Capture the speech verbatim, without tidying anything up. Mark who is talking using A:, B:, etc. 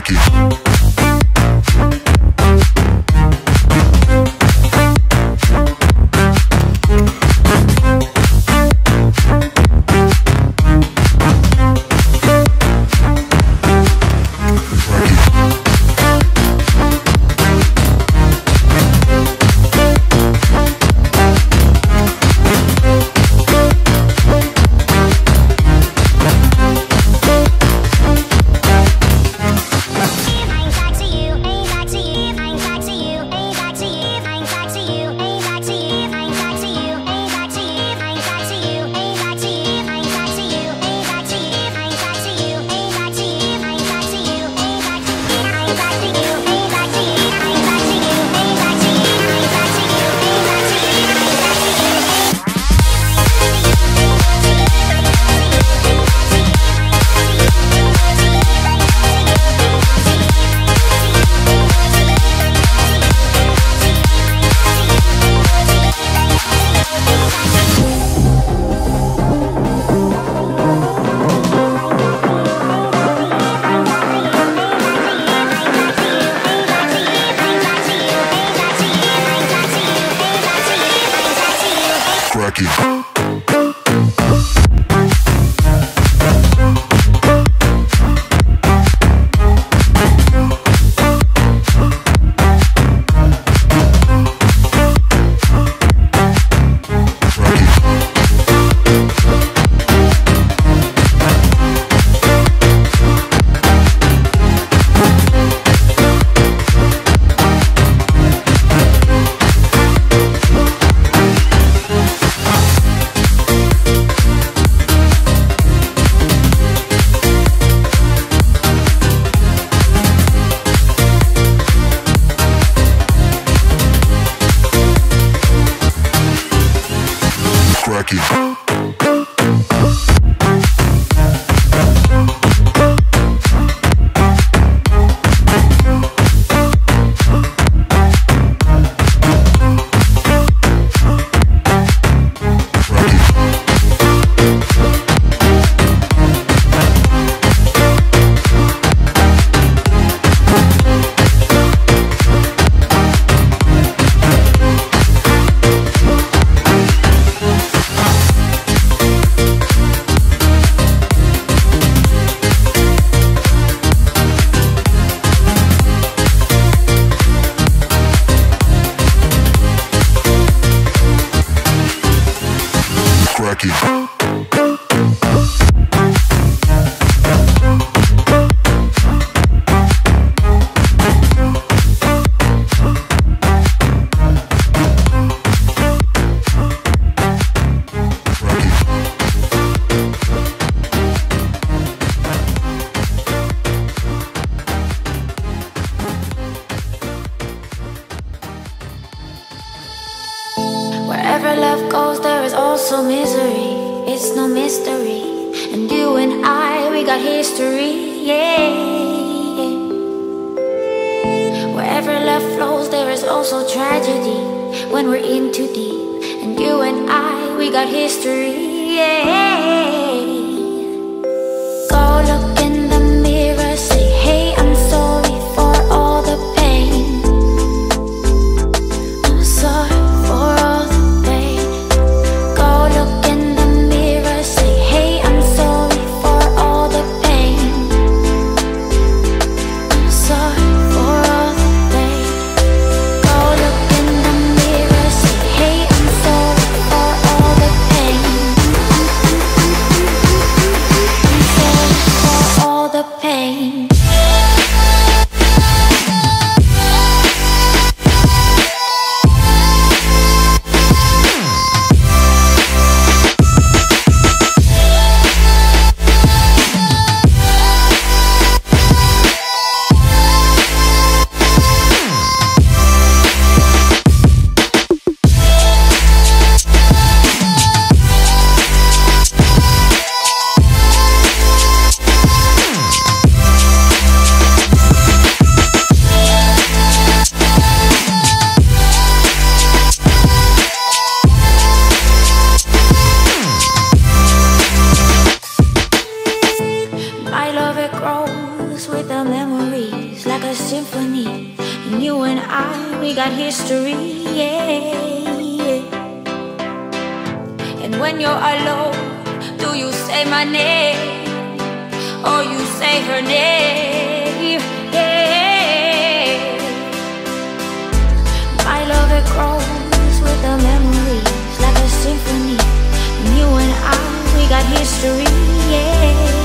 A: Cracky.
B: Wherever love goes, there is also misery. It's no mystery. And you and I, we got history, yeah. Wherever love flows, there is also tragedy when we're in too deep. And you and I, we got history, yeah. Go look in the mirror, say, hey, I'm sorry for all the pain. I'm sorry for all the pain. Go look in the mirror, say, hey, I'm sorry for all the pain. I'm sorry for all the pain. Go look in the mirror, say, hey, I'm sorry for all the pain. a symphony. And you and I, we got history, yeah, yeah. And when you're alone, do you say my name, or you say her name, yeah. My love, it grows with the memories, like a symphony. And you and I, we got history, yeah.